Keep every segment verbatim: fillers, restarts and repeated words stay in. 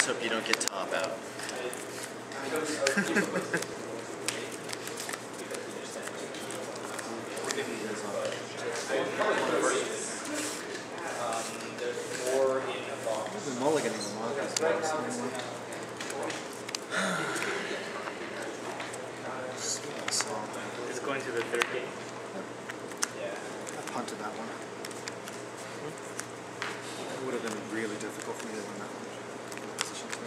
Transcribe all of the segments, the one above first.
just hope you don't get top out. I've been mulliganing a lot this time. It's going to the third game. Yeah. I punted that one. It would have been really difficult for me to win that one. Position three.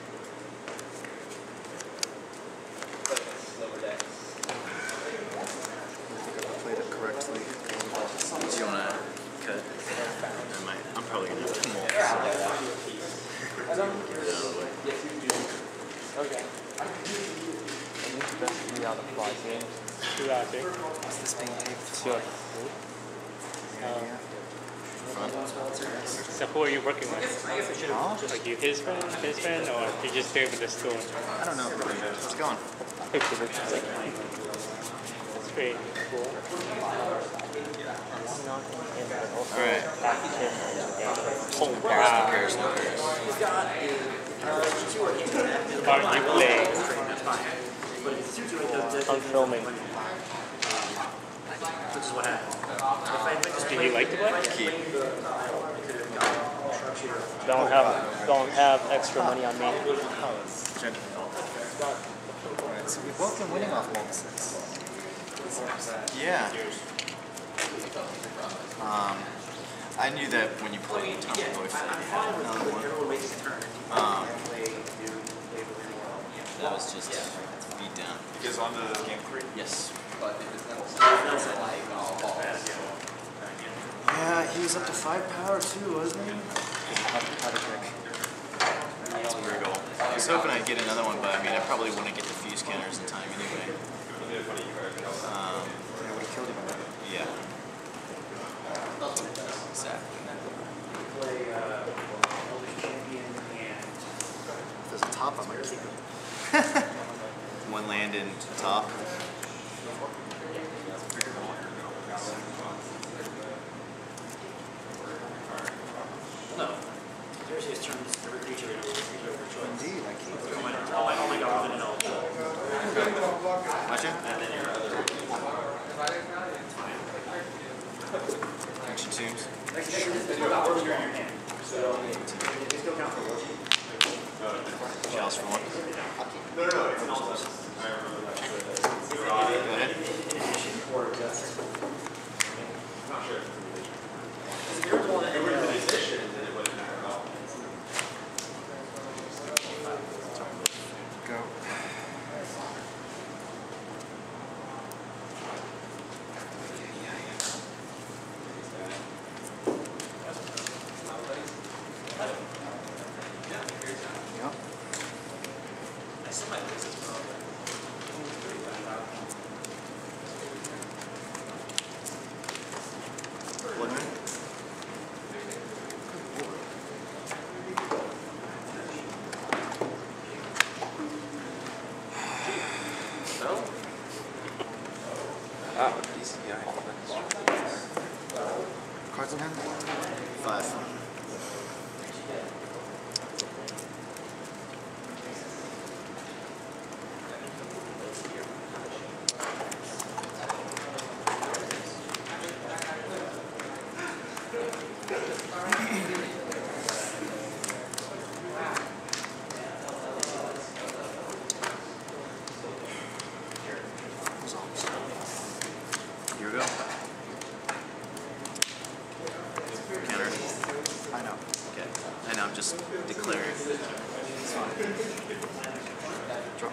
I think if I played it correctly. Do you want to cut? I might. I'm probably going to have to mold. So. Get it out of the way. Okay. I think the best three out of five games. Two out there. Is this being taped? Sure. Um, So who are you working with? huh? Like you, his friend, his friend, or you just there with the store? I don't know. How's it going? It's pretty cool. Alright. Oh wow. Cares, no cares. Part you play. I'm filming. Do you like to play? Keep. Don't have don't have extra money on me. Alright, so we've both been winning off multi-six. Yeah. Um, I knew that when you played Tomboy Fight, you had another one. Um, that was just beat down. You guys on the game three? Yes. Yeah, he was up to five power too, wasn't he? That's brutal. I was hoping I'd get another one, but I mean, I probably wouldn't get the fuse counters in time anyway. Um, yeah. Exactly. If there's a top, I might keep it. One land in top. No. There's his turns every creature in a choice. Indeed, I keep it. Oh my god, no. Watch it. And then your other. Action tombs. Next thing is not working in your hand. So you still count for one. Shells for one. No, no, no. It's not those. I remember that. Go ahead. Or just. Not sure. If there was one that everyone was edition, then it wouldn't matter at all. Go. Yep. I still might lose this problem. One minute. Ah, easy, yeah. Cards in hand? Five. Here we go. Counter. I know. Okay. I know, I'm just declaring. It's fine. Draw.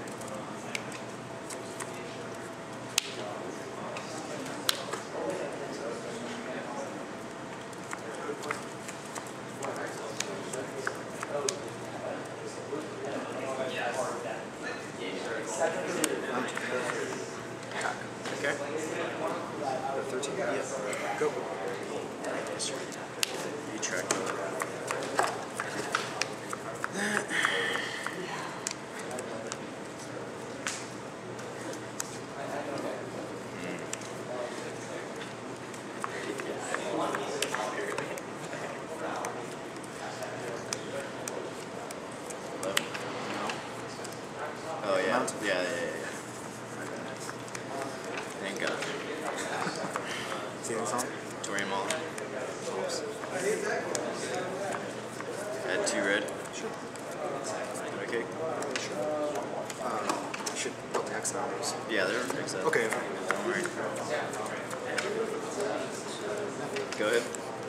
Okay. The thirteen? Yeah. Go. Yes, sir. You track that. What? Yeah, yeah, yeah. yeah. Thank God. See the song? Torium all. Oops. Add two red. Sure. Okay. Uh, you should put the X numbers. Yeah, they're fixed up. Okay. Don't worry. Go ahead.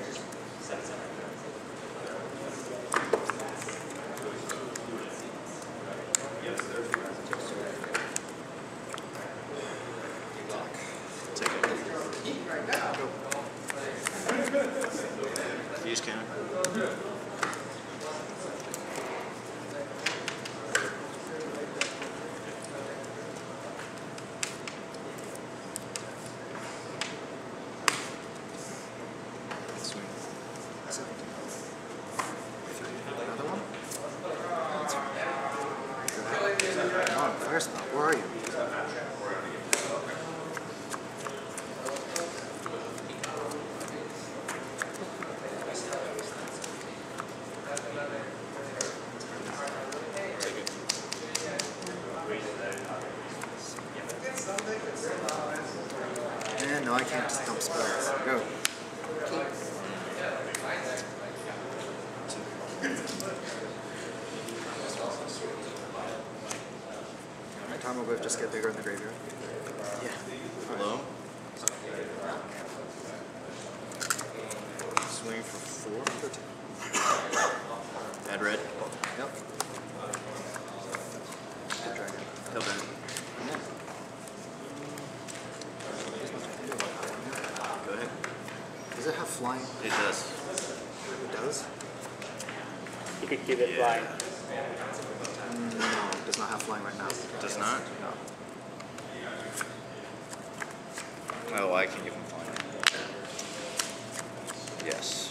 Take it. Fuse cannon. Swing. Another one? Come on, fire spell. Where are you? Man, no, I can't just dump spells. Go. My time will just get bigger in the graveyard. Yeah. Hello. Swing for four. Add red. Yep. Good dragon. Kill that. Go ahead. Does it have flying? It does. It does? You could keep it Yeah. flying. No, it does not have flying right now. Does not? No. Oh, I can give him flying. Yes.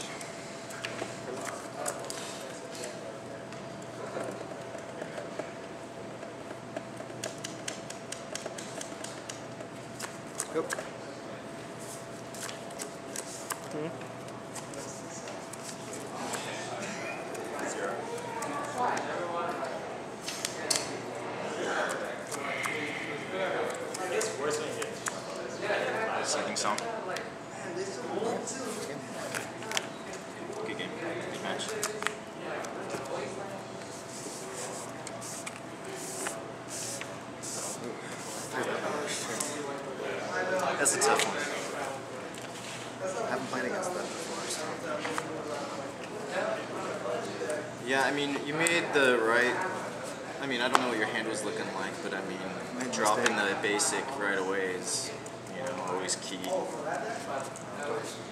Go. Second song. Good game. Good match. That's a tough one. I haven't played against that before, so. Yeah, I mean, you made the right. I mean, I don't know what your hand was looking like, but I mean, Made dropping mistake. the basic right away is, you know, always key.